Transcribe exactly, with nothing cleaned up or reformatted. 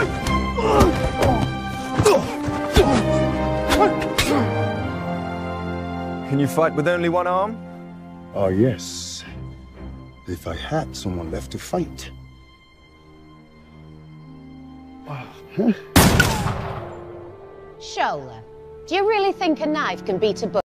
Can you fight with only one arm? Oh, yes. If I had someone left to fight. Shola, do you really think a knife can beat a book?